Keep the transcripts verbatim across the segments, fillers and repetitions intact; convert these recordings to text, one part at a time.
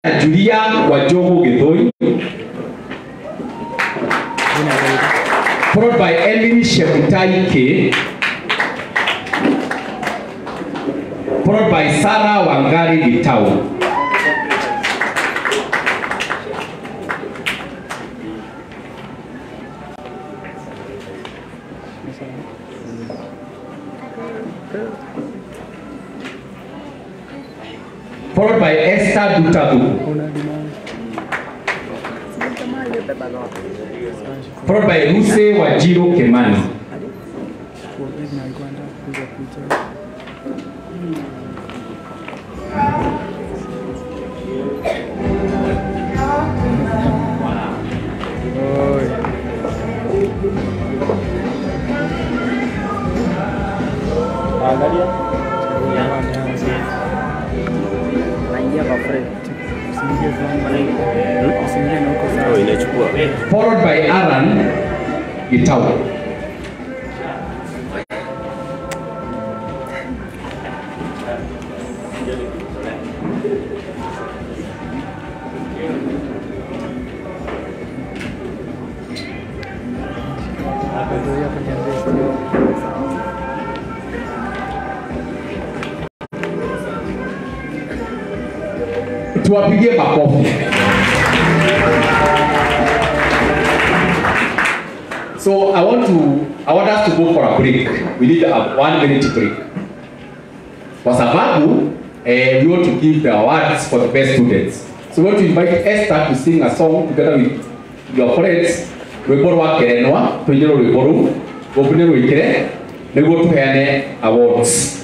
Julia Wajogo Githoi, followed by Emily Shebutai K, followed by Sarah Wangari Gitau. Followed by Esther Dutabu. Followed by Ruse Wajiro Kemani. Followed by Aaron Gitau. Tuwapigie makofi. So I want to I want us to go for a break. We need a one minute break. Kwa sababu eh, we want to give the awards for the best students. So we want to invite Esther to sing a song together with your friends. Rwimbo rwa Kerenwa, tuinjire rwimbo ru, gobune rwikire, niguo tuheane awards.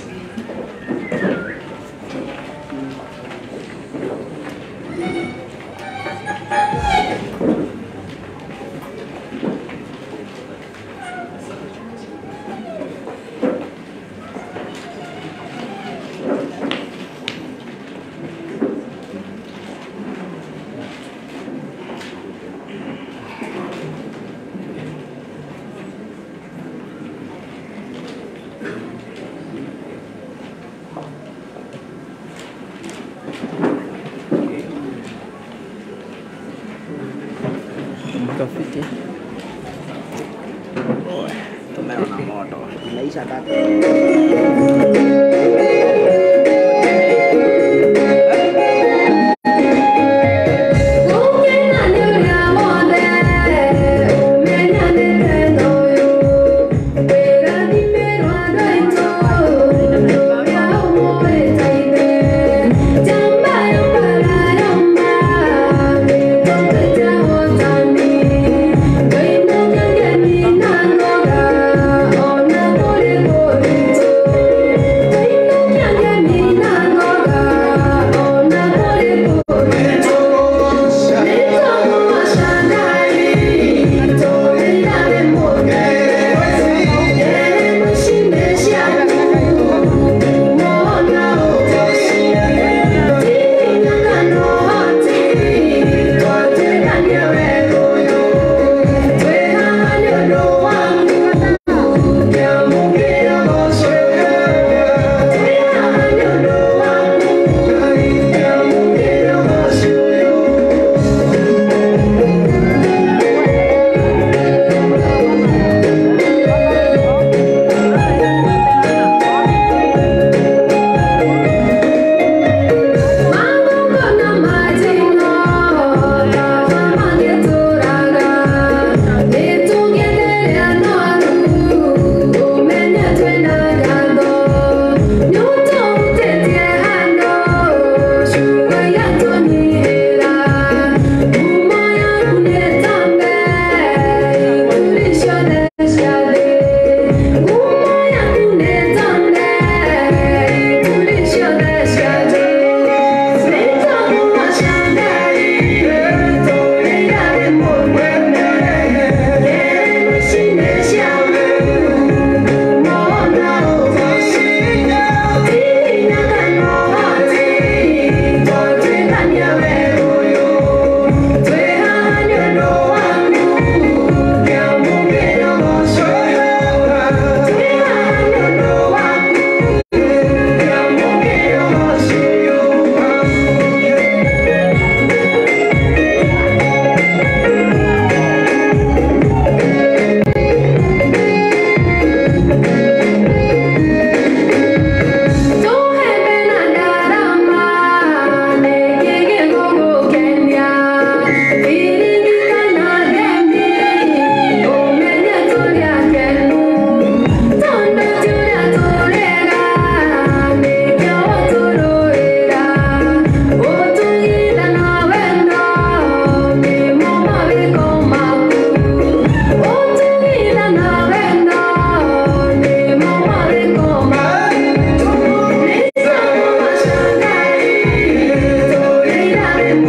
Graffiti. Tumero na moto. Inaisha tatu. Oh,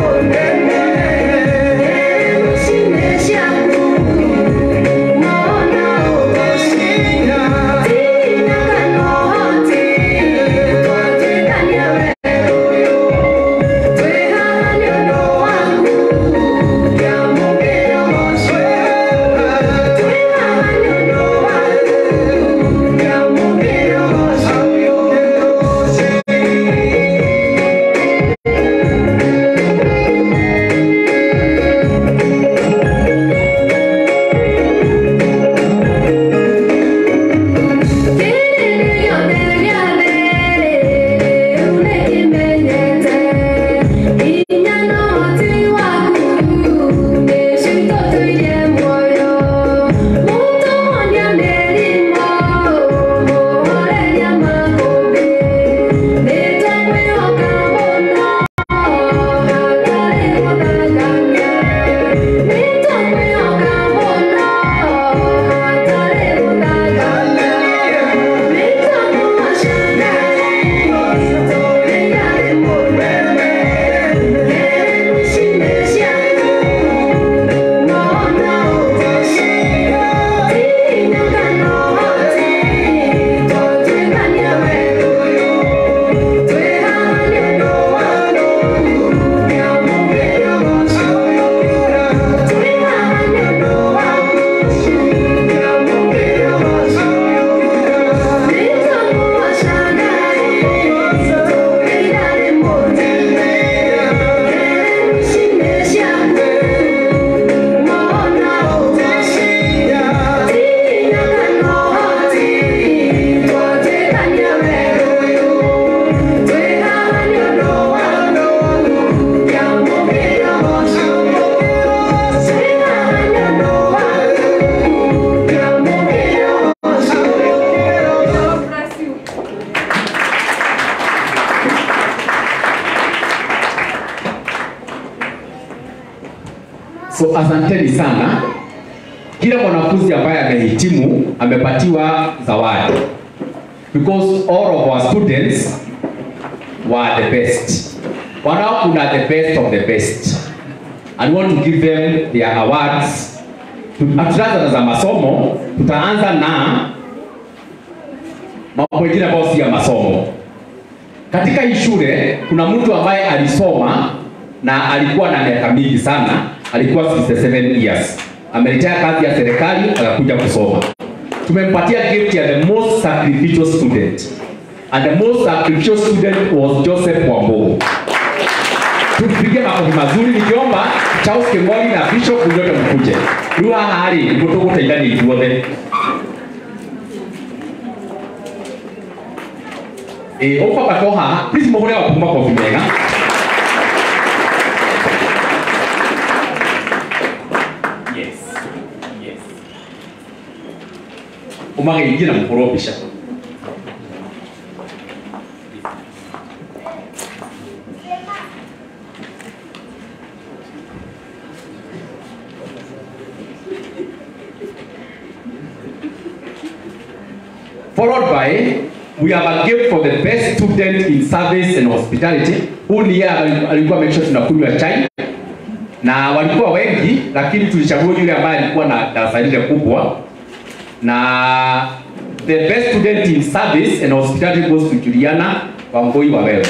So asanteni sana. Kila mwanafunzi ambaye amehitimu amepatiwa zawadi. Because all of our students were the best. Wanao kuna the best of the best. And we want to give them their awards. Tutaanza za masomo, tutaanza na mambo mengine ambayo si ya masomo. Katika hii shule kuna mtu ambaye alisoma na alikuwa na miaka mingi sana, alikuwa sixty-seven years. Ameritaya kazi ya serikali akakuja kusoma. Tumempatia gift ya the most sacrificial student. And the most sacrificial student was Joseph Wambugu. Tupige makofi mazuri, nikiomba Charles Kengoli na Bishop nyote mkuje. Ruha hali mtoto taigani ituothe. Eh, opa patoha, please mohore wa pumba kofi mega. Yes. Yes. Umage ingina mkoro Bishop. Followed by, we have a gift for the best student in service and hospitality. Huu ni yeye alikuwa make sure tunakunywa chai. Na walikuwa wengi, lakini tulichagua yule ambaye alikuwa na darasa lile kubwa. Na the best student in service and hospitality goes to Juliana Wambui Wawele.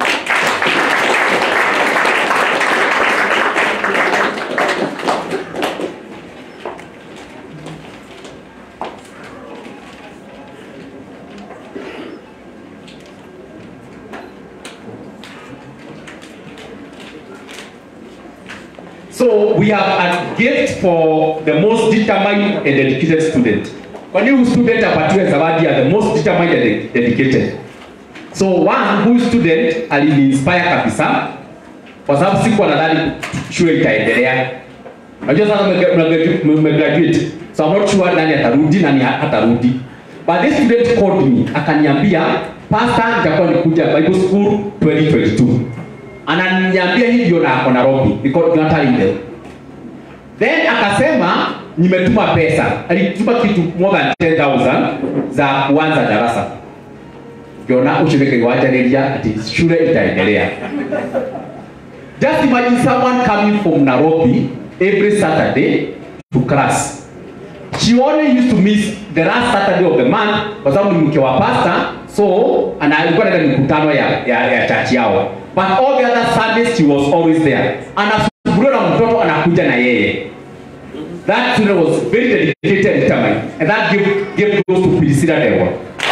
So we have a gift for the most determined and dedicated student. Kwa nini student apatiwe zawadi ya the most determined and dedicated? So one who student alini-inspire kabisa kwa sababu siku nadhani shule itaendelea. Najua sasa mmegraduate. So I'm not sure nani atarudi nani hatarudi. But this student called me akaniambia, "Pastor, nitakuwa nikuja Bible School twenty twenty-two." Ananiambia hivyo na ako Nairobi because tunataka ile. Then akasema nimetuma pesa. Alituma kitu more than ten thousand za kuanza darasa. Kiona ushirika iwajanelia ati shule itaendelea. Just imagine someone coming from Nairobi every Saturday to class. She only used to miss the last Saturday of the month kwa sababu ni mke wa pastor, so alikuwa anaenda mikutano ya ya, ya church yao. But all the other Sundays she was always there. Anasubiriwa na mtoto anakuja na yeye. That student was very dedicated and determined, and that gave gave goes to Priscilla Dewa.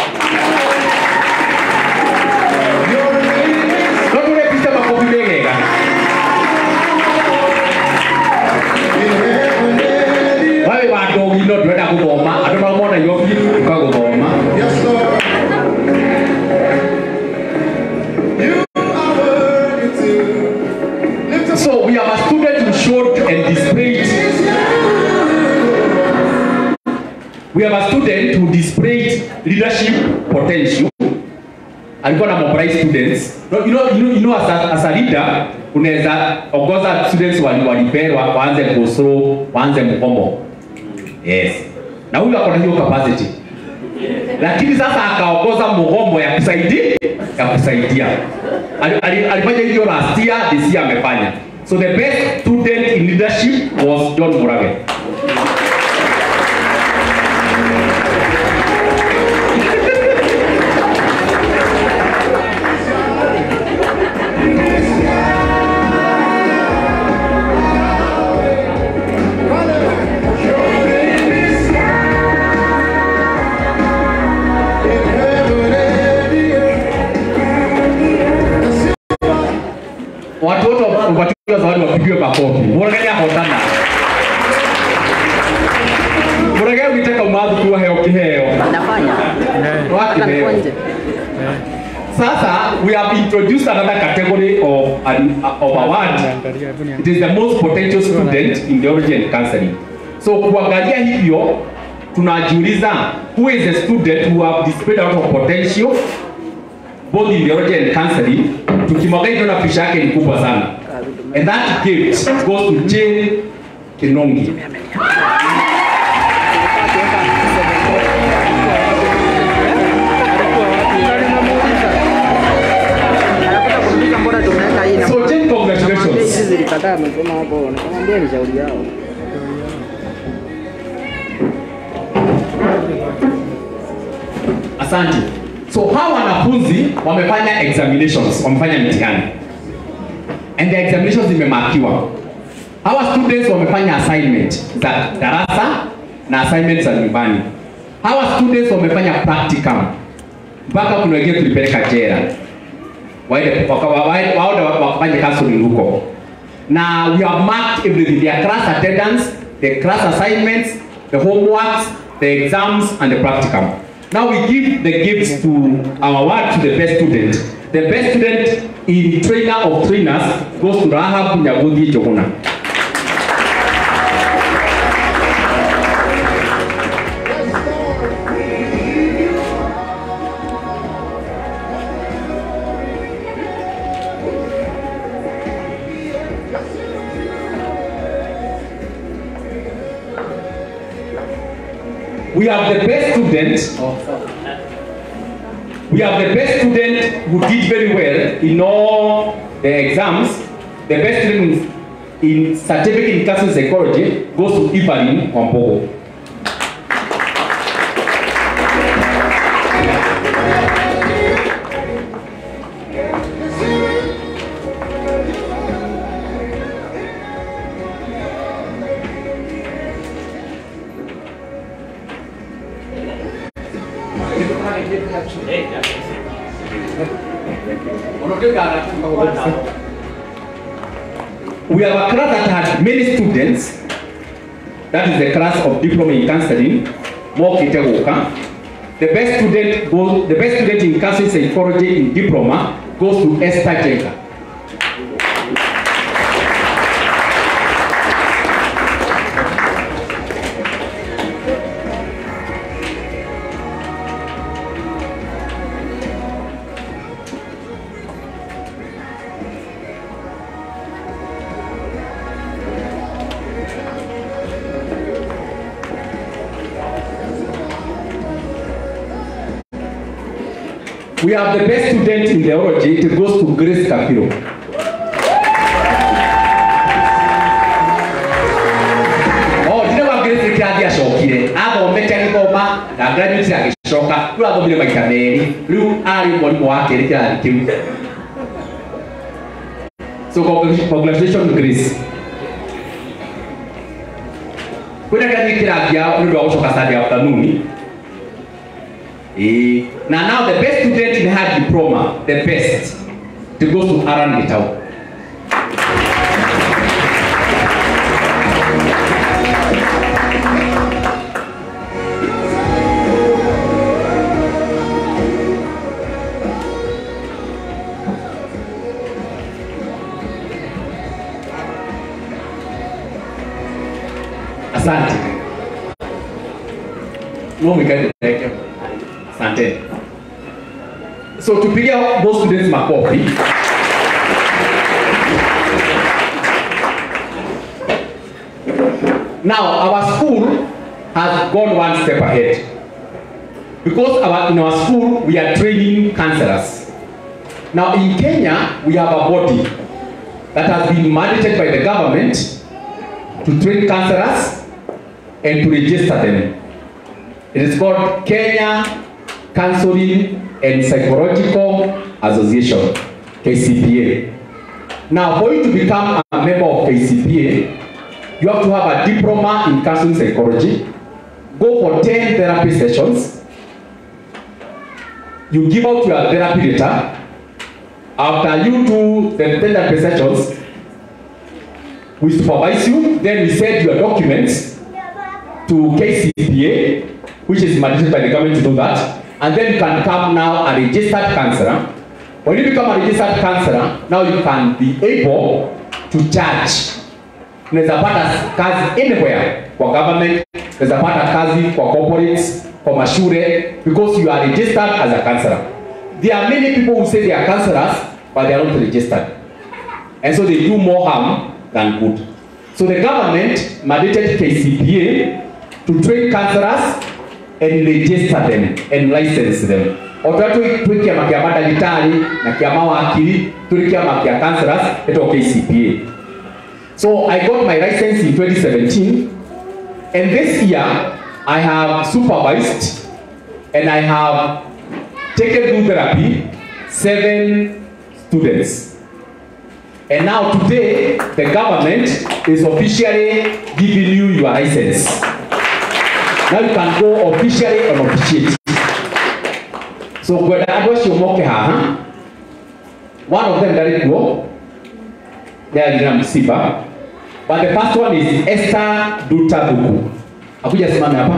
Not only Priscilla makofi mengi. Wale wadogo ino tunaenda kugoma, atakaona yopi tukagoma. Yes Lord. So we have a student who showed and displayed. We have a student who displayed leadership potential. Alikuwa na mobilize students. You know, you know, you know as a, as a leader, unaweza ongoza students wali walipewa waanze kusoro, waanze mkomo. Yes. Na huyu akona hiyo capacity. Lakini sasa akaongoza mgomo ya kusaidia, ya kusaidia. Alifanya hiyo last year, this year amefanya. So the best student in leadership was John Murage. Watoto wapatiwa zawadi wapigiwe makofi. Murage hapo sana. Murage unitaka umadhi kuwa heo kiheo. Nafanya. Waki heo. Sasa we have introduced another category of an of award. It is the most potential student in theology and counseling. So kuangalia hivyo tunajiuliza who is the student who have displayed a lot of potential both in theology and counseling. Tukimwangalia tuna picha yake ni kubwa sana. And that gift goes to Jane Kinongi. So Jane, congratulations. Asante. So hawa wanafunzi wamefanya examinations, wamefanya mitihani. And the examinations zimemarkiwa. Hawa students wamefanya assignment za darasa na assignments za nyumbani. Hawa students wamefanya practicum. Mpaka kuna wengine tulipeleka jela. Waende waende wakafanya counseling huko. Now we have marked everything, their class attendance, the class assignments, the homeworks, the exams and the practicum. Now we give the gifts to our award to the best student. The best student in trainer of trainers goes to Rahab Nyagundi Joguna. We have the best student. We have the best student who did very well in all the exams. The best student in certificate in counseling psychology goes to Evelyn Wambogo. We have a class that had many students. That is the class of diploma in counseling. More Kitegoka. The best student goes. The best student in counseling psychology in diploma goes to Esther Jenga. We have the best student in theology. It goes to Grace Kapiro. riu ari mwalimu wake ni kirathi kiu. So congratulations Grace. Kuna kadi kirathi yao ndio wachoka Sunday afternoon. Eh, na now the best student in her diploma, the best, to go to Aran Gitau. Asante. No, we can take him. Asante. So to pick up those students makofi. Now our school has gone one step ahead. Because our, in our school we are training counselors. Now in Kenya we have a body that has been mandated by the government to train counselors and to register them. It is called Kenya Counseling and Psychological Association, K C P A. Now, for you to become a member of K C P A, you have to have a diploma in counseling psychology, go for ten therapy sessions, you give out your therapy letter. After you do the ten therapy sessions, we supervise you, then we send your documents to K C P A, which is mandated by the government to do that, and then you can become now a registered counselor. When you become a registered counselor, now you can be able to charge. Unaweza pata kazi anywhere kwa government, unaweza pata kazi kwa corporates, kwa mashule, because you are registered as a counselor. There are many people who say they are counselors, but they are not registered, and so they do more harm than good. So the government mandated K C P A to train counselors and register them and license them. Otatu tuki ya makia madaktari na kia mawakili, tuki ya makia counselors eto K C P A. So I got my license in twenty seventeen, and this year I have supervised and I have taken through therapy seven students. And now today the government is officially giving you your license. Now you can go officially and officiate. So when I was your moke ha, one of them that go, they are in Siba, but the first one is Esther Dutabuku. Akuja simame hapa.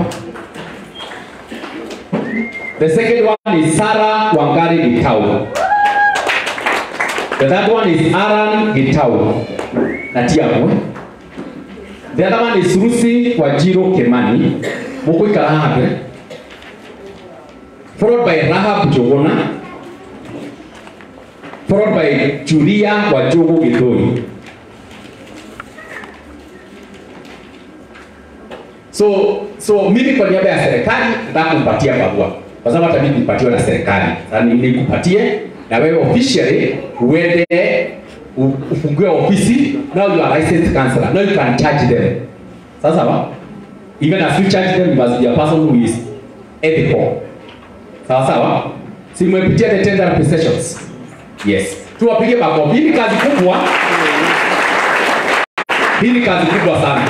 The second one is Sarah Wangari Gitau. The third one is Aaron Gitau. Natiabu. The other one is Rusi Wajiro Kemani. Mukui Kalahabe. Followed by Rahab Jogona. Followed by Julia Wajogo Gitoi. So, so mimi kwa niaba ya serikali nataka kumpatia barua. Kwa sababu hata mimi nipatiwa na serikali. Sasa nikupatie na wewe officially uende ufungue ofisi. Now you are licensed counselor. Now you can charge them. Sasa ba? Even as you charge them, you must be a person who is ethical. Sawa sawa? Si mwepitia the ten therapy sessions. Yes. Tuwapige makofi. Hii ni kazi kubwa. Hii ni kazi kubwa sana.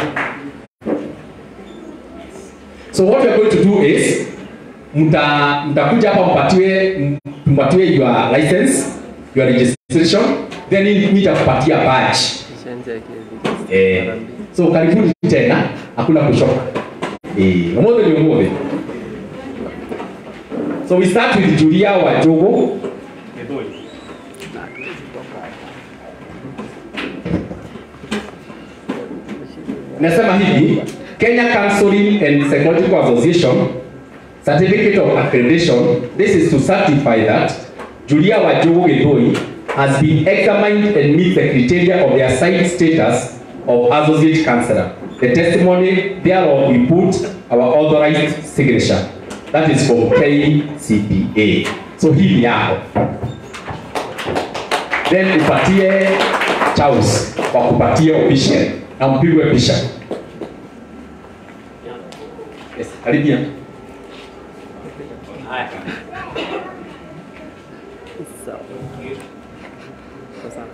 So what we are going to do is mta mtakuja hapa mpatiwe mpatiwe your license, your registration, then nitakupatia badge. Eh. So karibuni tena, hakuna kushoka. Eh, mmoja ni mmoja. So we start with Julia Wajogo. Nasema hivi, Kenya Counseling and Psychological Association Certificate of Accreditation. This is to certify that Julia Wajogo Gitoi has been examined and meets the criteria of their site status of associate counselor. The testimony thereof we put our authorized signature. That is from K C P A. So hii yako. Then upatie Charles kwa kupatie official na mpigwe picha. Yes, karibia. Haya.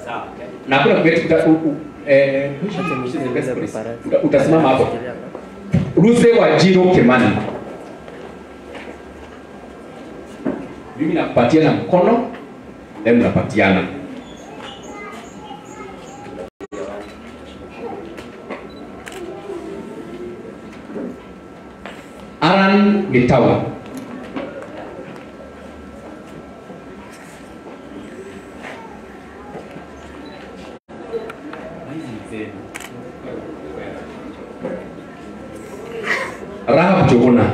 Sawa. Na kuna kuketi uta, u, u, eh, uta, utasimama hapo. Ruse Wajiro Kimani. Mimi nakupatia na mkono, then unapatiana. Aran Gitawa. Rahab Jogona.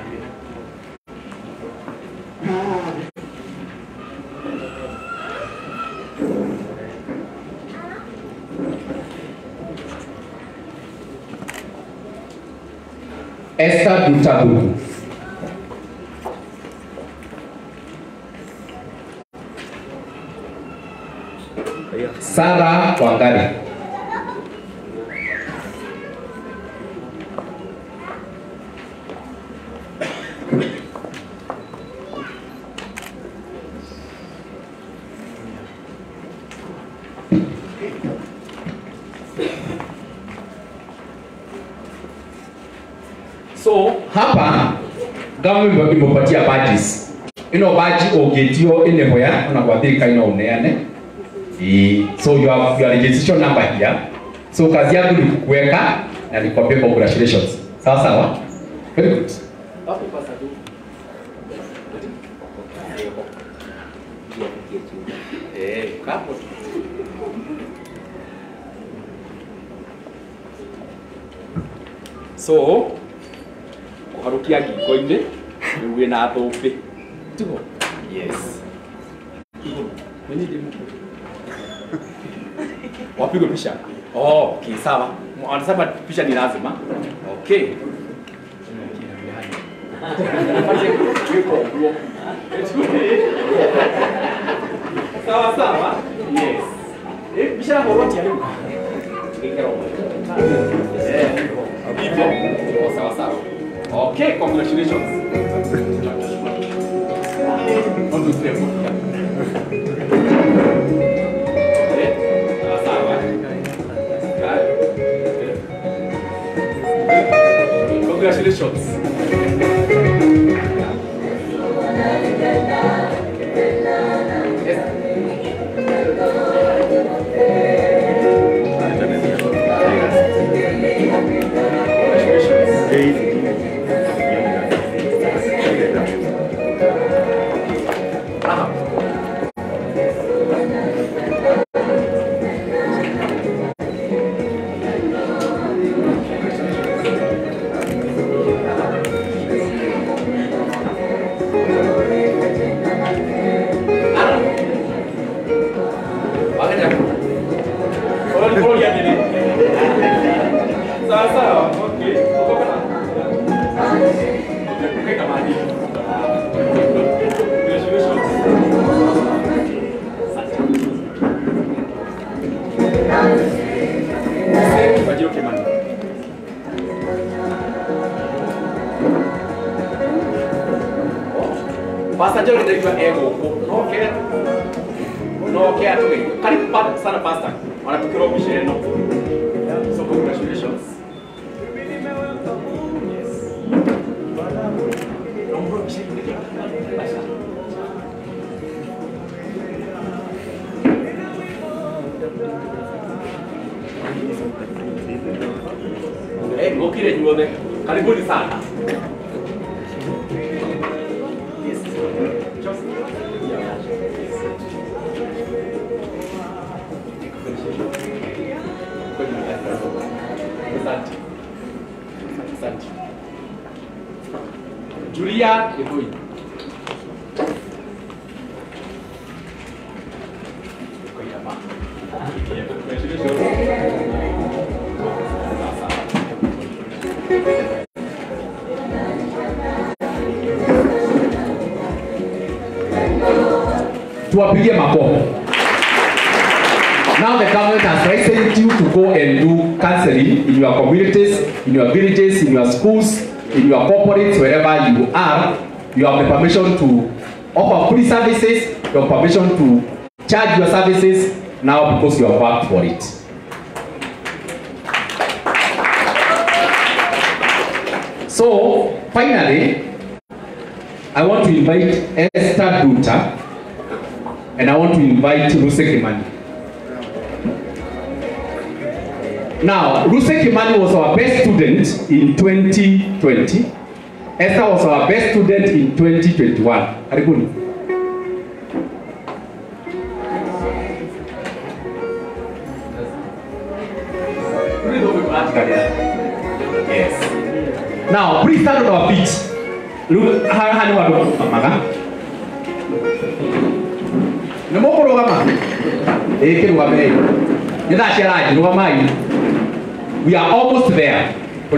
Esther Dutabu. Sarah Wangari. So hapa government imepatia badges. Ino badge ogetio anywhere unakuadhirika ino uneane. E, so you have your registration number here. So kazi yako ni kuweka na nikwambie congratulations. Sawa sawa? Very good. Hapo pasa tu. Eh, kapo. So kuharukia giko-inĩ rĩu wĩna thũmbĩ tugo. Yes. Mwenye demu. Wapigwe picha. Oh, okay, sawa. Anasema picha ni lazima. Okay. Sawa sawa. Yes. Eh, picha na horoti ya leo. Eh. Hivyo. Sawa sawa. Okay, congratulations. One, two, three, four. Okay. Sawa. Congratulations. Pastor John ndio ego. No care. No care to me. Karibu sana pastor. Wanatukira ubishire no. So congratulations. Yes. Nombo bishire. Eh, ngokire nyuone. Karibuni sana. Julia Eboi. Tuwapigie makofi. Now the government has licensed you to go and do counseling in your communities, in your villages, in your schools, in your corporates, wherever you are. You have the permission to offer free services, you have permission to charge your services, now because you have worked for it. So finally, I want to invite Esther Duta and I want to invite Ruse Kimani. Now, Ruse Kimani was our best student in twenty twenty. Esther was our best student in twenty twenty-one. Karibuni. Yes. Now, please stand on our feet. Look, how do you Mama? No more Rogama. We are almost there.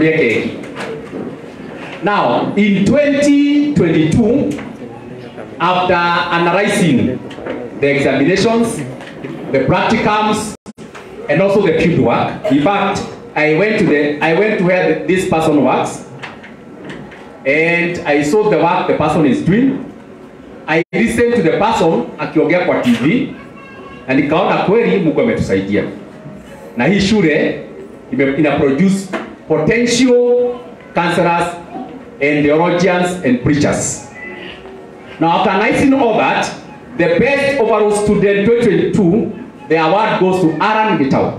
Now, in twenty twenty-two, after analyzing the examinations, the practicums, and also the field work, in fact, I went to the I went to where the, this person works, and I saw the work the person is doing. I listened to the person akiongea kwa T V, na nikaona kweli Mungu ametusaidia. Na hii shule ina produce potential counselors and theologians and preachers. Now, after analyzing all that, the best overall student twenty twenty-two, the award goes to Aaron Gitau.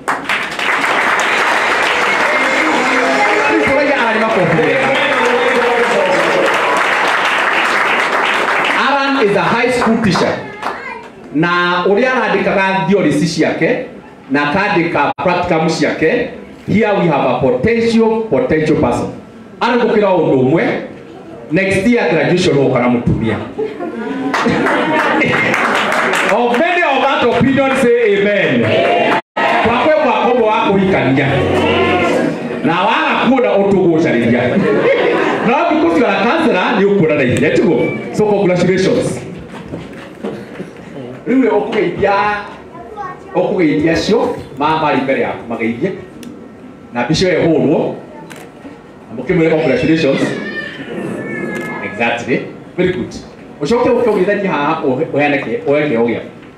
Aaron is a high school teacher. Na uria arandikaga theories ciake na akandika practicums ciake, here we have a potential potential person. Aaron gukira undu umwe, next year graduation ukara mutumia. Of many of that opinion say amen. Kwa kwe kwa kombo wako hikania. Na wala kuona utugusharithia. Now because you are a counselor, you put that in. Let's go. So congratulations. Riwe okugeithia okugeithia cio mama mbere yaku mageithie. Na bisho ehurwo. Amukimwe congratulations. Exactly. Very good. Ucoke ukogithania haha uheneke uheneke ogya.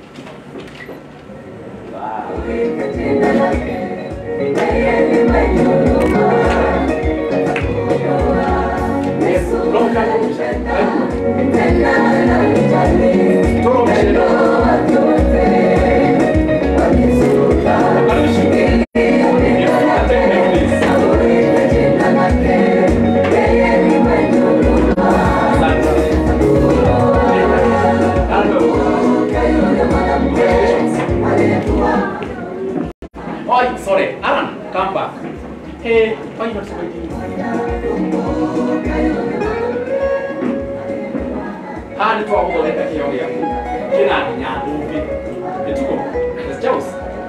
Oh, sorry, Aaron, come back. Hey, why you not waiting? How do you want to let me hear you? You're not young, moving. It's good. It's just.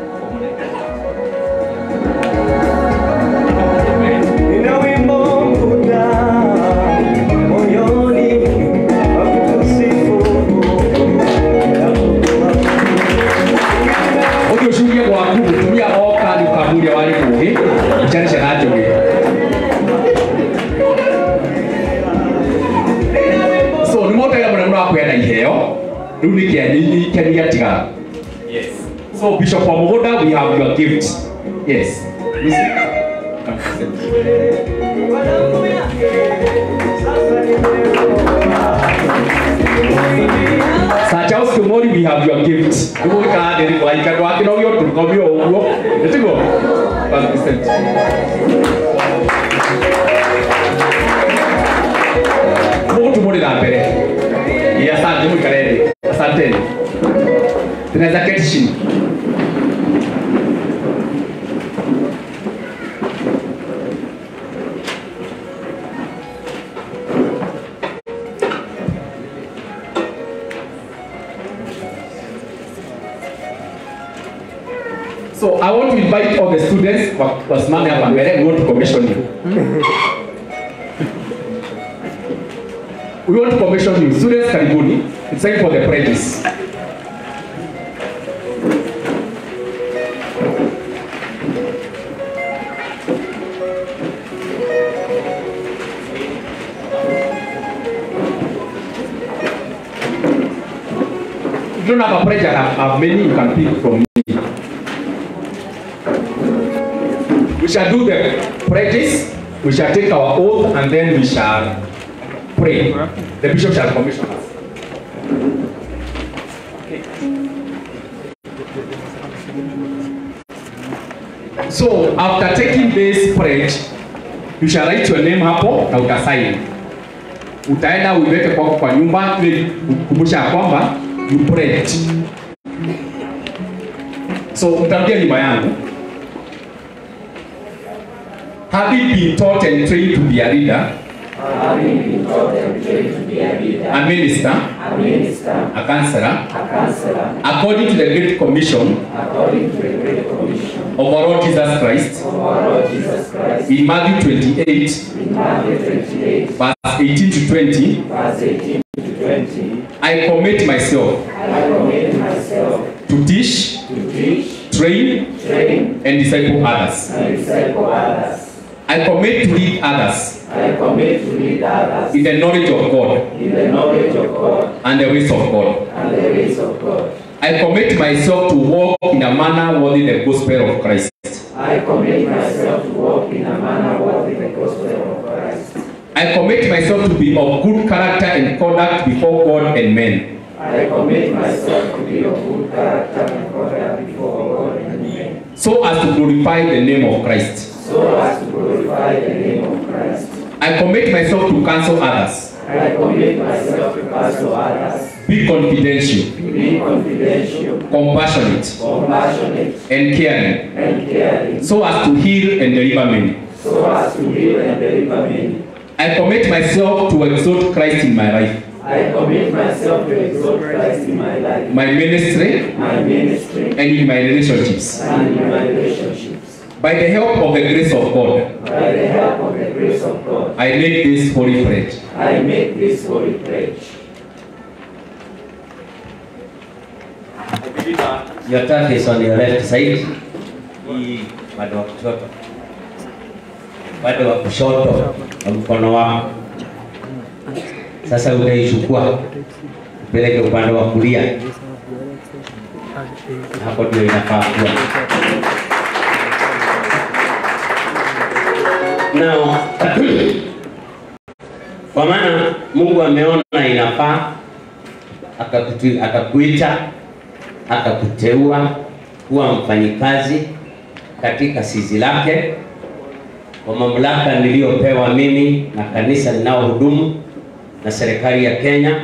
So, no matter what I'm yes. So, Bishop Omogoda, we have your gift. Yes. Sir Charles Kumori, we have your gift. You can walk in all your to come here. Let's go. Mo tumuri na mbere. Ye asante mukarere. Asante. Tunaweza keti chini. So I want to invite all the students wasimame hapa mbele. We want to commission you. We want to commission you. Students, karibuni. It's time for the pledges. If you don't have a pledge, I have many you can pick from. We shall do the practice, we shall take our oath, and then we shall pray. The bishop shall commission us. So after taking this pledge, you shall write your name hapo na utasign. Utaenda uiweke kwako kwa nyumba ili kukumbusha kwamba you prayed. So utarudia nyumba yangu. Having been taught and trained to be a leader, Having been taught and trained to be a leader, a minister, a minister, a counselor, a counselor, according to the Great Commission according to the Great Commission of our Lord Jesus Christ, of our Lord Jesus Christ, in Matthew twenty-eight, in Matthew twenty-eight, verse eighteen to twenty, verse eighteen to twenty, I commit myself I commit myself to teach, to teach, train, train, and disciple others. and disciple others. I commit to lead others I commit to lead others in the knowledge of God in the knowledge of God and the ways of God. and the ways of God. I commit myself to walk in a manner worthy the gospel of Christ. I commit myself to walk in a manner worthy the gospel of Christ. I commit myself to be of good character and conduct before God and men. I commit myself to be of good character and conduct before God and men, So as to glorify the name of Christ. so as to glorify the name of Christ. I commit myself to counsel others, I commit myself to counsel others, be confidential, be confidential, compassionate, compassionate, and caring, and caring, so as to heal and deliver many. so as to heal and deliver many. I commit myself to exalt Christ in my life, I commit myself to exalt Christ in my life, my ministry, my ministry, and in my relationships. and in my relationships. By the help of the grace of God, By the help of the grace of God, I make this holy pledge. I make this holy pledge. Your third is on your left side. Hii upande wa kushoto. Upande wa kushoto wa mkono wako. Sasa utaichukua upeleke upande wa kulia. Hapo ndio inafaa kuwa. Now, kwa maana Mungu ameona inafaa akakutu, akakuita akakuteua kuwa mfanyikazi katika zizi lake kwa mamlaka niliyopewa mimi na kanisa linalohudumu na serikali ya Kenya.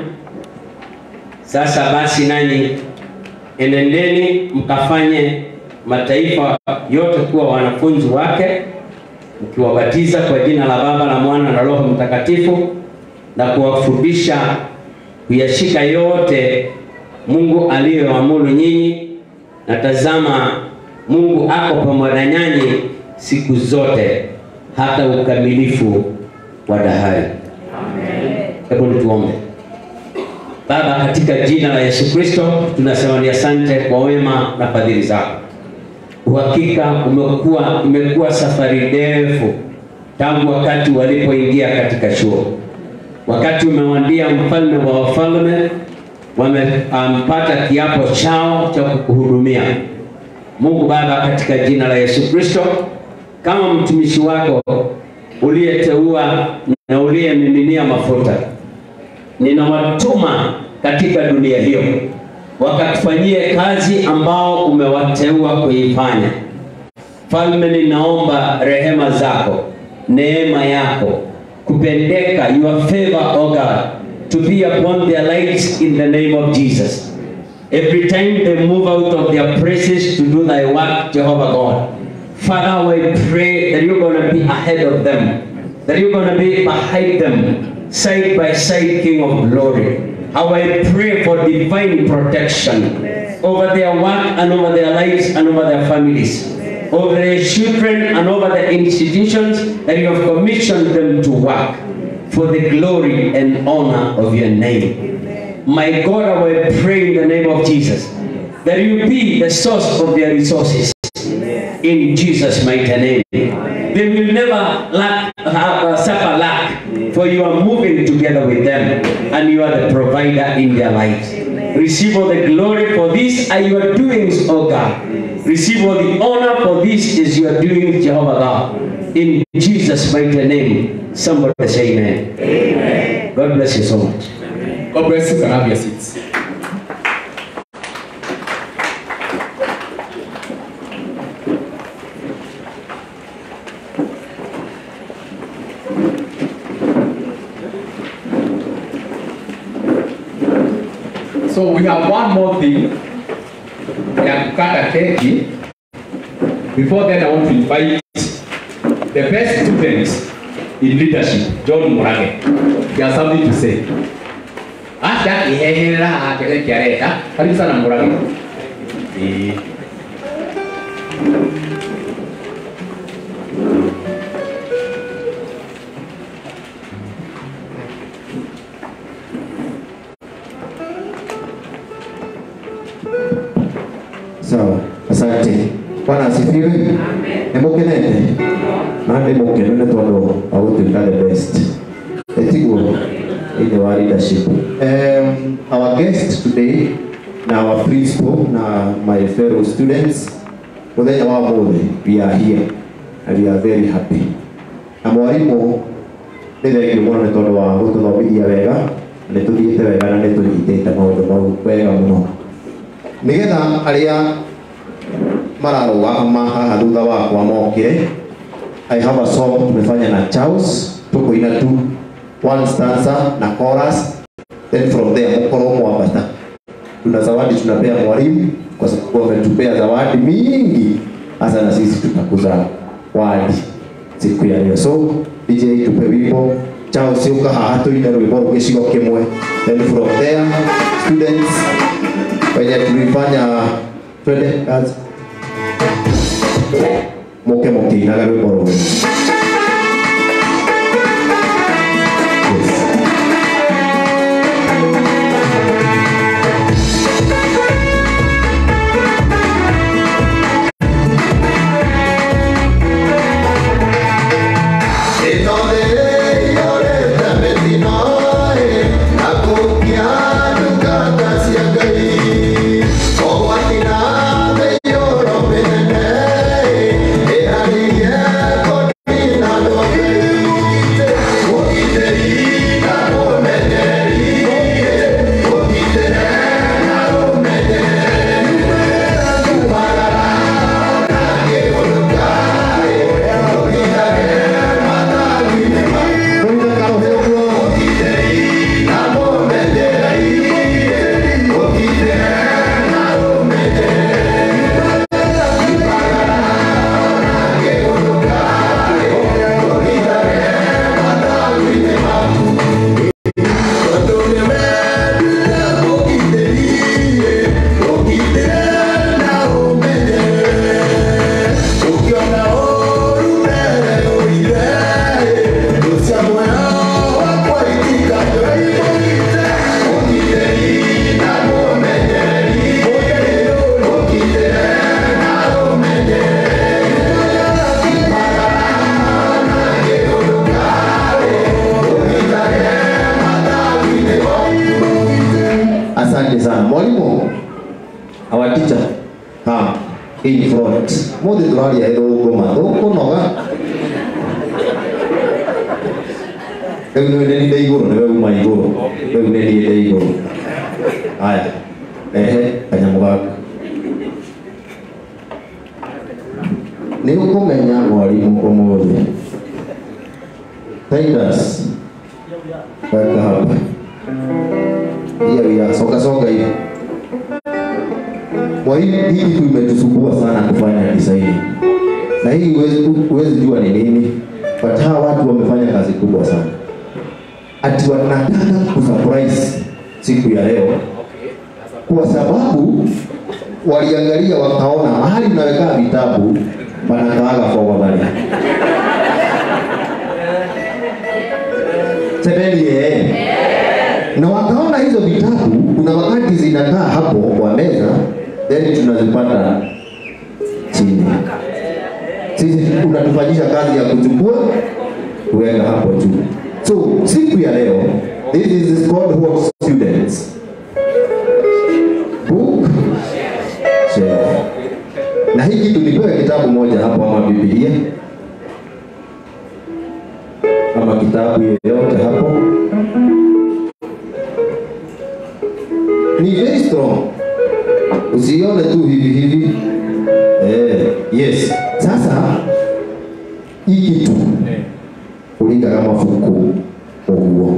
Sasa basi nanyi enendeni mkafanye mataifa yote kuwa wanafunzi wake, mkiwabatiza kwa jina la Baba na Mwana na Roho Mtakatifu, na kuwafundisha kuyashika yote Mungu aliyoamuru nyinyi, na tazama Mungu ako pamoja nanyi siku zote hata ukamilifu wa dahari. Amen. Hebu tuombe. Baba, katika jina la Yesu Kristo tunasema ni asante kwa wema na fadhili zako. Uhakika umekuwa imekuwa safari ndefu tangu wakati walipoingia katika chuo. Wakati umewadia mfalme wa wafalme, wamepata um, kiapo chao cha kukuhudumia. Mungu Baba, katika jina la Yesu Kristo, kama mtumishi wako uliyeteua na uliyemiminia mafuta, ninawatuma katika dunia hiyo wakatufanyie kazi ambao umewateua kuifanya. Falme, ninaomba rehema zako, neema yako, kupendeka, your favor, O God, to be upon their lives in the name of Jesus. Every time they move out of their places to do thy work, Jehovah God, Father, I pray that you're going to be ahead of them, that you're going to be behind them, side by side, King of glory. How I pray for divine protection over their work and over their lives and over their families, over their children and over the institutions that you have commissioned them to work for the glory and honor of your name. My God, I pray in the name of Jesus that you be the source of their resources. In Jesus' mighty name. They will never lack, uh, suffer lack, for you are moving together with them and you are the provider in their lives. Receive all the glory for this are your doings, O God. receive all the honor for this as you are doing, Jehovah God. In Jesus' mighty name, somebody say amen. Amen. God bless you so much. God bless you. Can have your seats. So we have one more thing. We have cut a cake. Before then, I want to invite the best students in leadership, John Murage. He has something to say. Acha ihehera akele kiareta. Karibu sana Murage. Eh. Sawa, asante. Bwana asifiwe. Amen. Nemokenete. Nande mokenene tondo awutu the best. Etigo in our leadership. Um, our guest today, now our principal, now my fellow students, we are here and we are very happy. Na mwalimu ndio ngimona tondo wa gututhomithia wega, na tuthiite wega na nitunyitite maundu mau wega muno. Nigetha aria mararugama haha thutha wakwa mokire, I have a song tumefanya na Charles, tukoina tu one stanza na chorus, then from there mkoro mwambata. Tuna zawadi tunapea mwalimu kwa sababu ametupea zawadi mingi, hasa na sisi tutakuza wadi siku ya leo. So D J tupe wimbo Charles yuka haha tuina wimbo gicigo kimwe, then from there students wenye tulifanya twende kazi moke moke inagawe boro. Our teacher, ha, in front. Mo de tuaria ero goma do konoga. Eu não nem dei goro, não é uma igoro. Eu nem dei goro. Aya, eh, kanyamugaga. Ni ukumenya mwalimu umuthi. Titus. Weka hapa. Iya iya, soka soka hivi. Mwalimu, hii kitu imetusumbua sana kufanya design. Na hii huwezi huwezi jua ni nini, but hawa watu wamefanya kazi kubwa sana. Ati wanataka kusurprise siku ya leo. Kwa sababu waliangalia wakaona mahali tunaweka vitabu panakaaga kwa bali. Sebeli eh. Na wakaona hizo vitabu kuna wakati zinakaa hapo kwa meza, then tunazipata chini. Sisi unatufanyisha kazi ya kuchukua kuweka hapo juu. So siku ya leo, this is called what students book shelf. Na hiki tulipewa kitabu moja hapo ama Biblia ama kitabu yoyote hapo, ni very strong, usione tu hivi hivi. Eh, yes. Sasa hii kitu ulinga kama fuku oguo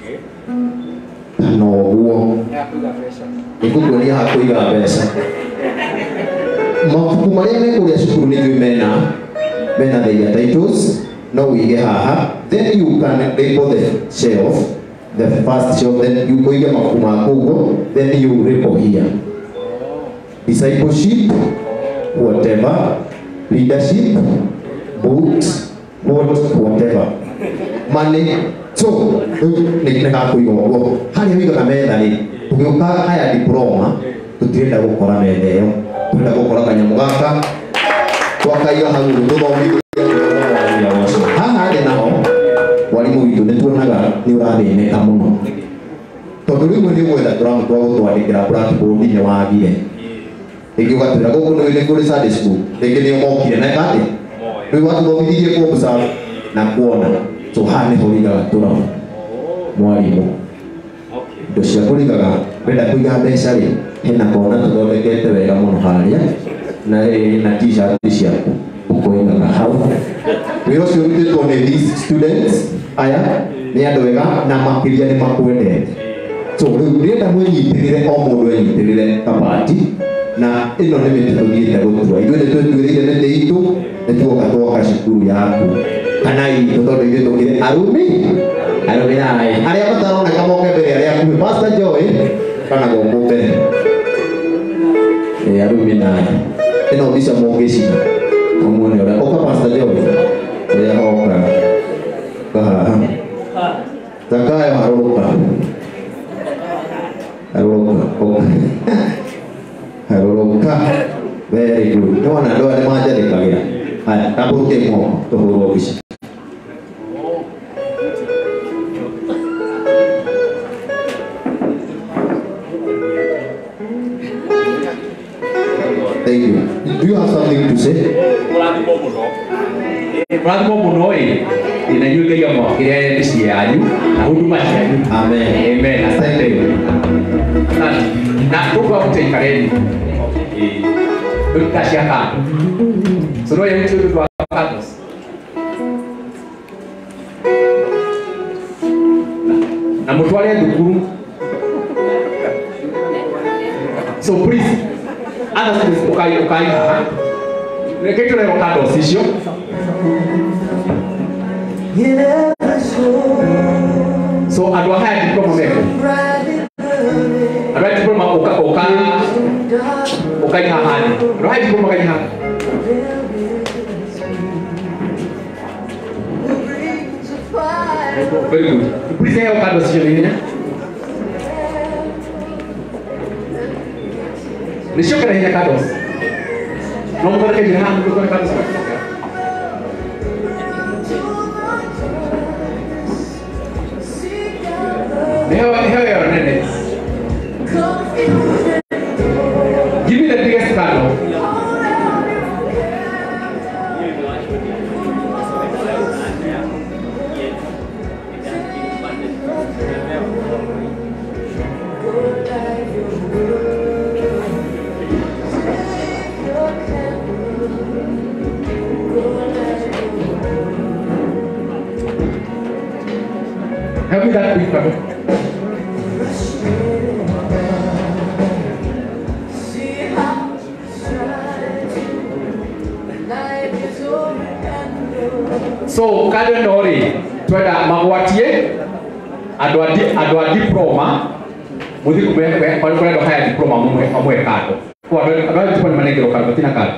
no oguo ikukuria hakuiga pesa mafuku maria mekuria cukuru ni juu mena mena their titles no wige haha, then you can label the shelf, the first shelf, then you kuiga mafuku makugo, then you label here discipleship, whatever, leadership, books, what, whatever, money. So nikitaka kuigo hali hiyo kama meda ni tukiuka haya diploma tutienda gukora meda yo tutienda gukora kanyamu gaka twakaiga hau tuthomi haha hali naho walimu witu nituonaga ni urathĩnĩka mũno tondũ rĩu nĩ gwetha tũramũtwa gũtwandĩkĩra blackboard nĩ wagire rĩngĩ ũgatwĩra gũkũ nĩ kũrĩ Sunday school, rĩngĩ nĩ ũmokire na ĩkatĩ rĩu watũthomithirie kũmbuca na kuona. So haha nĩho ũigaga tũramu mwarimũ indo cia kũrigaga wenda kũiga mbeca rĩ, hena kona tũthondekete wega mũno harĩa na na t-shirt ciaku ũkũigaga hau. Wĩra ũcio ũrutĩtwo nĩ these students aya nĩ andũ wega na makĩria nĩ makwendete. So rĩu ndĩrenda mwĩnyitĩrĩre, o mũndũ enyitĩrĩre kabati, na ĩno nĩ mĩtĩ tũthiĩte gũtua. Ithuĩ nĩ twĩtuĩrĩire mĩtĩ itũ nĩ tuoka twoka cukuru yaku kana itũ tondũ ithuĩ tũkĩrĩ arumi arumi naĩ arĩa mataroneka moke mbere arĩa akuhĩ Pastor Joy kana gũkũ mbere ĩ arumi naĩ ĩno mbica mũngĩcina ũmuone ũrĩa oka Pastor Joy ũrĩa oka kahaha Zakayo harũrũka harũrũka harũrũka very good. No na ndo nĩ manjathĩkagĩra haya tambũrũke moko tũhũrwo mbica. Thank you. Do you have something to say? Murathimo muno ĩ ina inyuĩ Ngai amwakĩre nĩ cianyu na huduma cianyu. Amen. Amen. Asante. Na tuko gũtaikareni tutashaka soro ya mtu wa kados na mutwale thukuru. So please ana sisi ukai ukai ha reketo leo kados icio so adwa haya diploma meko adwa diploma uka uka ukai hahani adwa haya diploma kai ha very good. Please have a conversation here. Nisho kara hina kados. Nomor ke jahan bukan kados. Neho neho ya nene. Give me the biggest card. Help me that big brother. So kado nori twenda magwatie andũ a diploma muthi kumbe kwa kwa ndo haya diploma mumwe amwe kado kwa ndo ndo diploma manengero kado tina kado.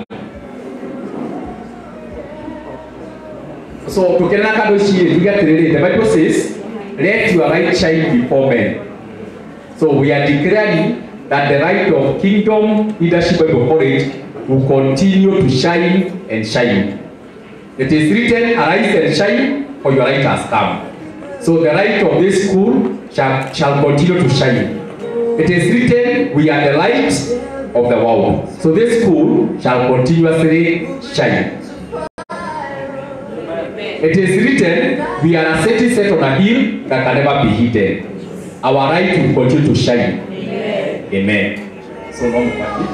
So tukena kado shi tugatiriri the Bible says let your light shine before men. So we are declaring that the light of kingdom leadership Bible college will continue to shine and shine. It is written, arise and shine, for your light has come. So the light of this school shall, shall continue to shine. It is written, we are the light of the world. So this school shall continuously shine. It is written, we are a city set on a hill that can never be hidden. Our light will continue to shine. Amen. Amen. So long, Patty.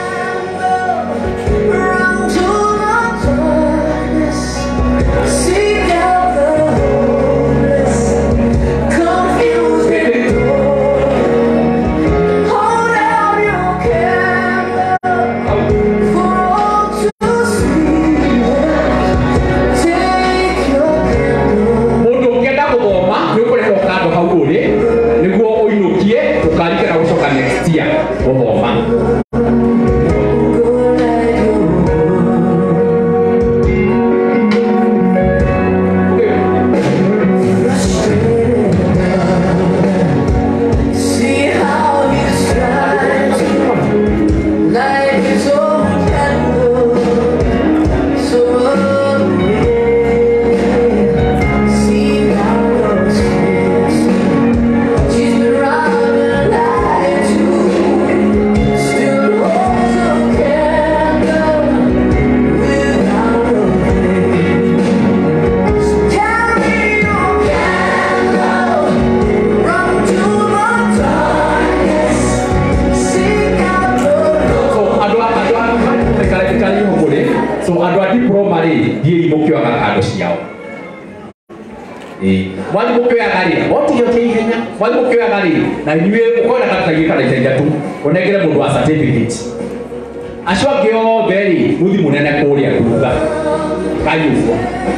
Na niwe ukona kata gikara itaja tu onegere mundu wa certificate acio angio beri muthi munene kuria kuga kayuko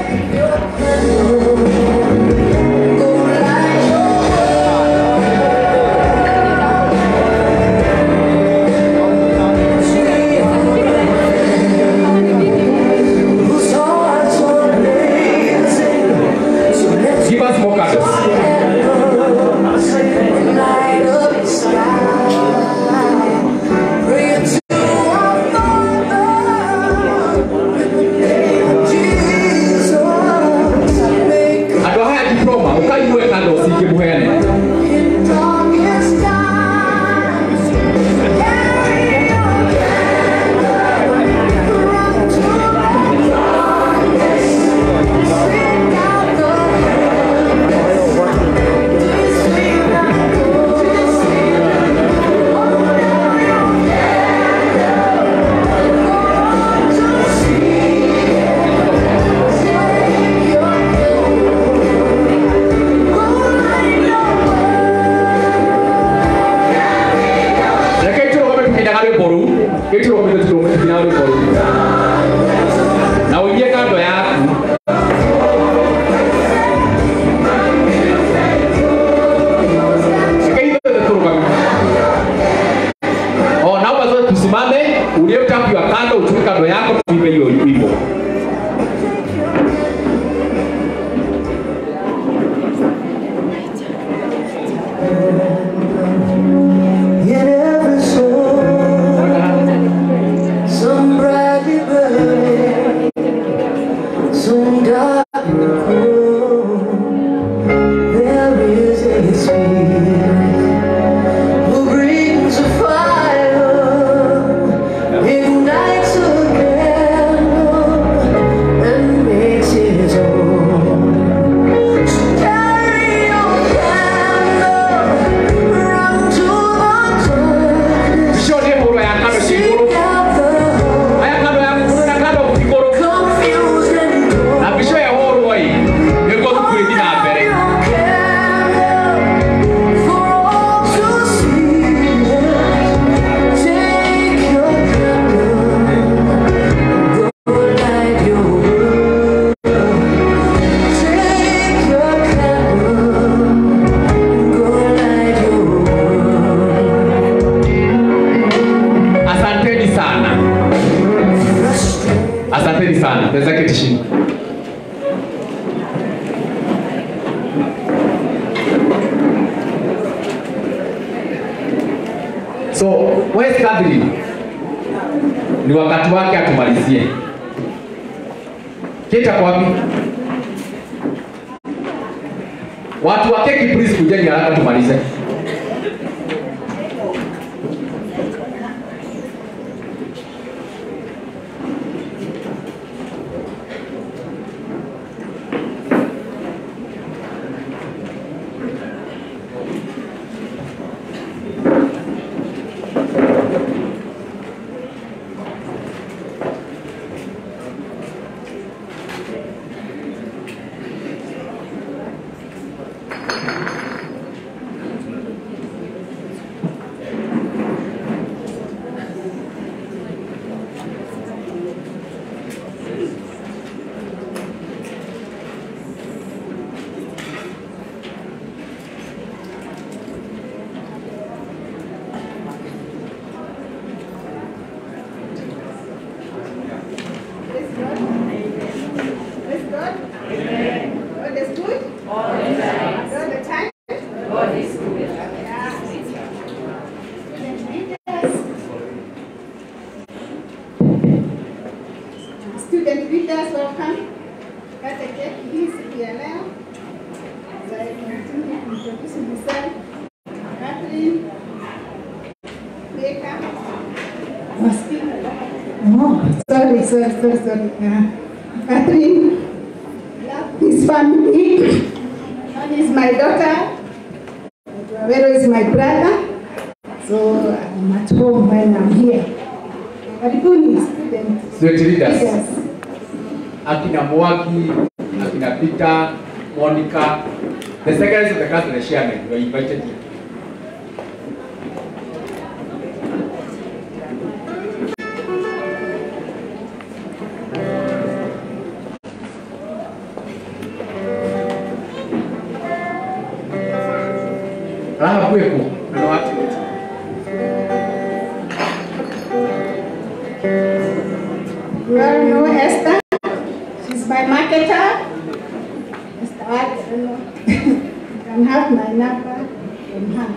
So, where's Catherine? Ni wakati wake atumalizie. Kita kwa wapi? Watu wa keki please kujeni haraka tumalize. God? Amen. God is good? All the time. All the time? God is good. Yeah. Student leaders, welcome. Kata keki hii siku ya leo. So I continue introducing myself. Catherine. Meka. Oh, sorry, sorry, sorry, sorry. Uh, Catherine. Love this family. One is my daughter. Where is my brother? So I'm at home when I'm here. Karibuni students. Student leaders. Akina Mwaki, Akina Peter, Monica, the secretaries of the class and the chairman were invited here. Raha kuwepo na watu. You all know Esther? She's my marketer. Esther, I don't know. You can have my number from her.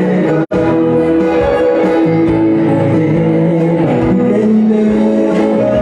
Amen.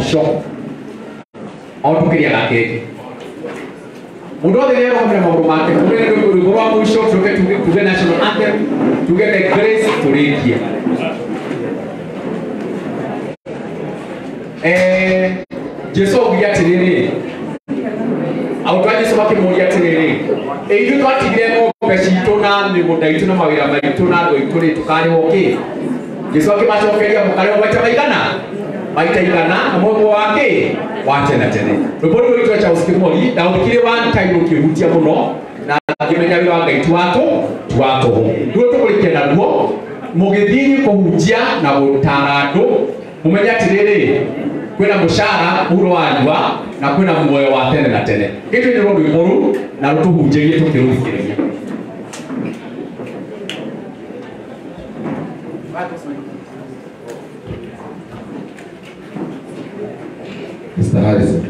mũico o tũkĩrĩaga keki mũndũ othe nĩ arũgamĩra maũndũ make tuge rwĩmbo rwa mũico tuge tuge national anthem tuge the grace tũrĩkie eh Jesu augire atĩrĩrĩ au twaje Jesu makĩmũria atĩrĩrĩ ithuĩ twatigire ng'ombe citũ na mĩgũnda itũ na mawĩra maitũ na andũ aitũ rĩ tũkarĩhwo kĩ Jesu akĩmacokeria mũkarĩhwo maita maigana maita igana na mũndũ wa kĩ wa tene tene rwĩmbo rũrũ rwĩtwo Charles Kĩmori na ũthikire one time rũkĩhutia mũno na ngĩmenya wĩra wa Ngai tu watũ tu watũ rĩu tũkũrĩkia naruo mũgĩthiĩ kũhunjia na gũtara andũ mũmenye atĩrĩrĩ kwĩna mũcara uro wa njua na kwĩna muoyo wa tene na tene gĩkĩ nĩ rwĩmbo rũrũ na rũtũhunjĩrie tũkĩrũthikĩrĩria Mister Harrison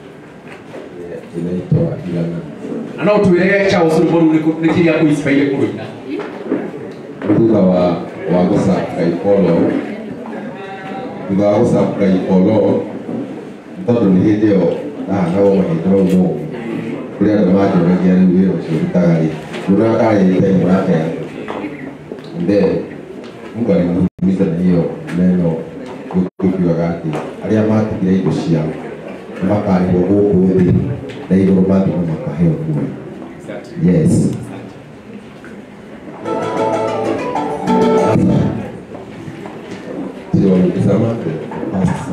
inaitwa Ilana na no twĩre Charles rwĩmbo rũrũ nĩ kĩrĩa kũinspire kũrũina thutha wa wa gũcaka ikolo thutha wa gũcaka ikolo tondũ nĩ hĩndĩ ĩyo ndahanaga mahinda mau mo kũrĩ andũ manjoragia rĩu wĩra ũcio ndutaga rĩ ndũrĩa ndarĩte mũrate then Mungu alinihimiza na hiyo neno kukiwaga ati arĩa matigire indo ciao makarĩhwo gũkũ thĩ na igũrũ mathi na makaheo muoyo. Yes. Ndio nikisema basi.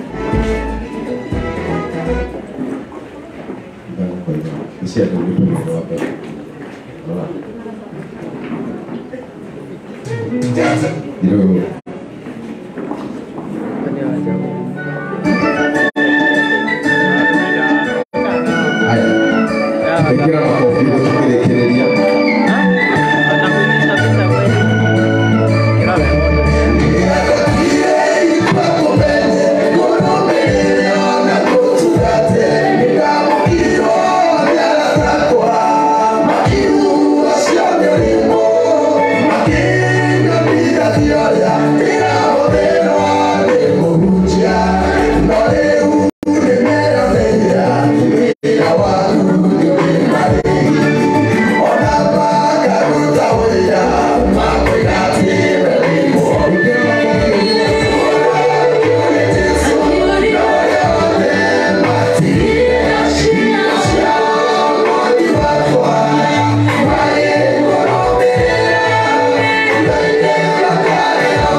Ndio ndio vitu vya hapa. Ndio Kira makofi tukirekereria Yeah.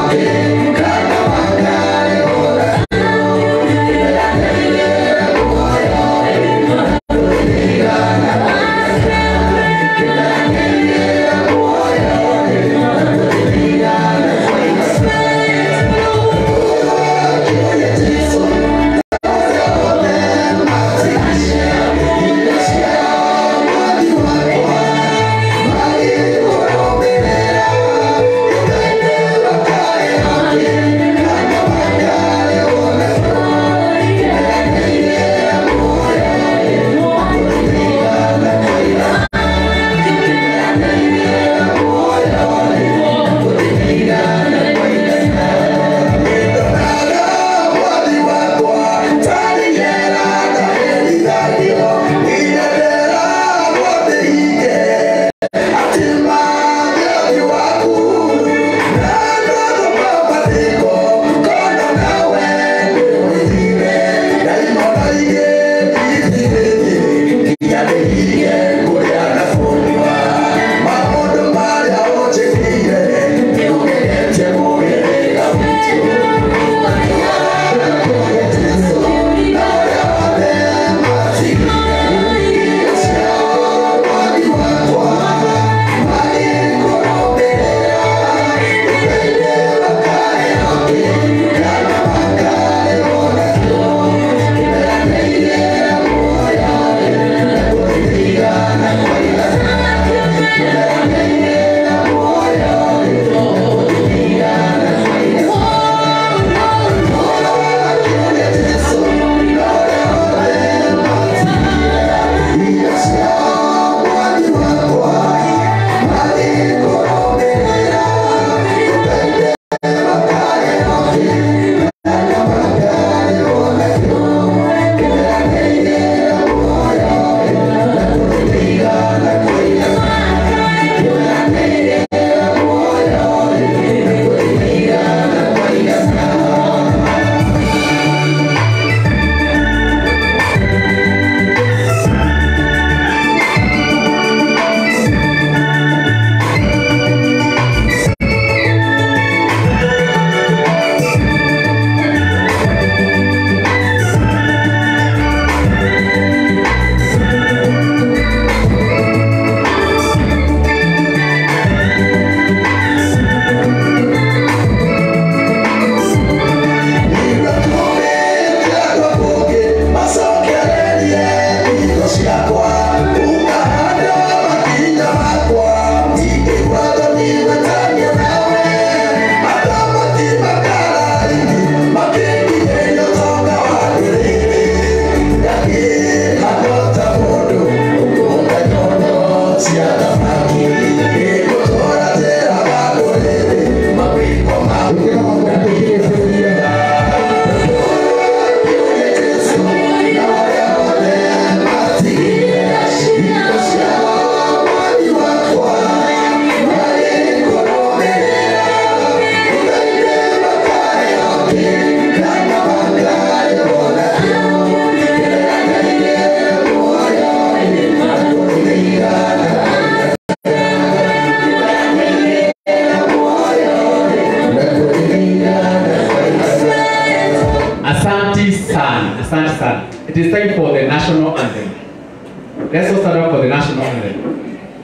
It is time for the national anthem. Let's all stand up for the national anthem.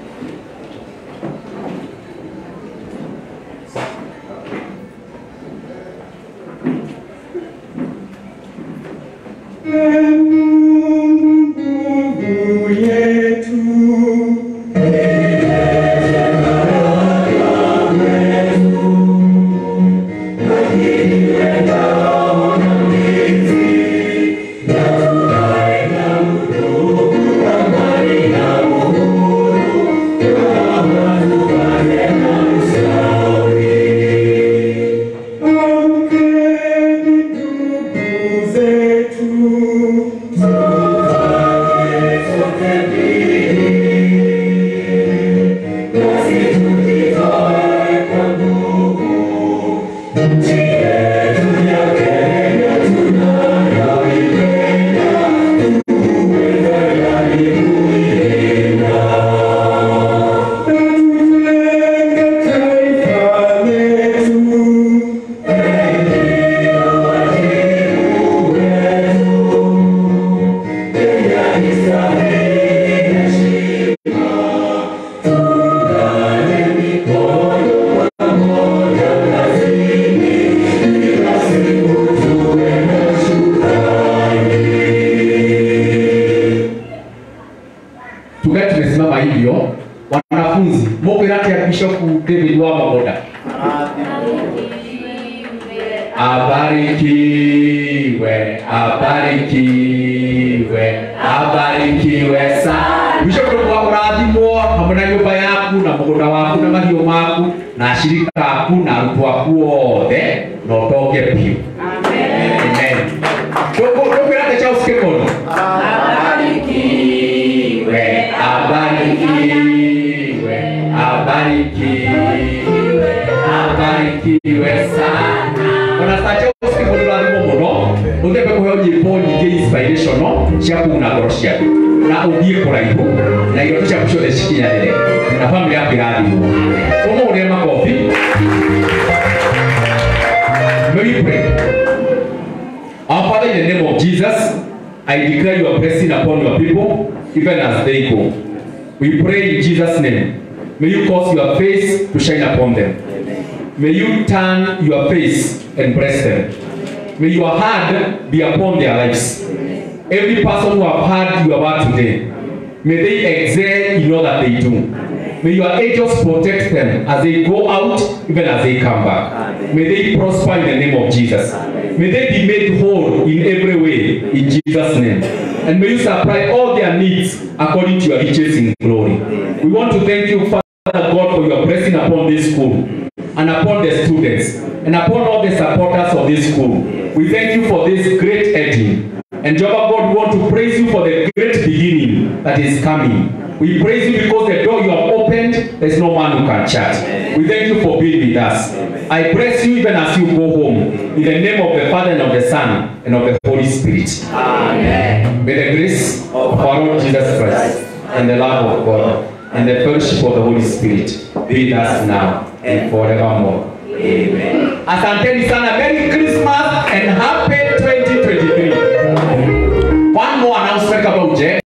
Abarikiwe, abarikiwe, abarikiwe sana. Bishop kwa kuradhimwa hamwe na nyumba yaku na mugunda waku na mahiũ maku na ashirika aku na arutwo aku othe na ũtonge biũ. Amen. Amen. Tukwĩra the Charles Kimono. Abarikiwe, abarikiwe, abarikiwe, abarikiwe sana. Wanasacha usikimoni lazima muno uthebe kuheo nyimbo nyingĩ inspirational cia kuuna ngoro ciaku na ũthiĩ kũraihu na iroto ciaku ciothe cikinyanĩre na bamĩrĩ yaku ĩrathimwo. Ũmũhũrĩre makobi. May we pray. Our Father, in the name of Jesus, I declare your blessing upon your people even as they go. We pray in Jesus' name. May you cause your face to shine upon them. May you turn your face and bless them. May your hand be upon their lives. Every person who have heard your word today, may they excel in all that they do. May your angels protect them as they go out, even as they come back. May they prosper in the name of Jesus. May they be made whole in every way, in Jesus' name. And may you supply all their needs according to your riches in glory. We want to thank you, Father God, for your blessing upon this school, and upon the students, and upon all the supporters of this school. We thank you for this great ending. And Jehovah God, we want to praise you for the great beginning that is coming. We praise you because the door you have opened, there's no man who can shut. We thank you for being with us. I bless you even as you go home. In the name of the Father and of the Son and of the Holy Spirit. Amen. May the grace of our Lord Jesus Christ and the love of God and the fellowship of the Holy Spirit be with us now and forevermore. Amen. Asanteni sana. Merry Christmas and happy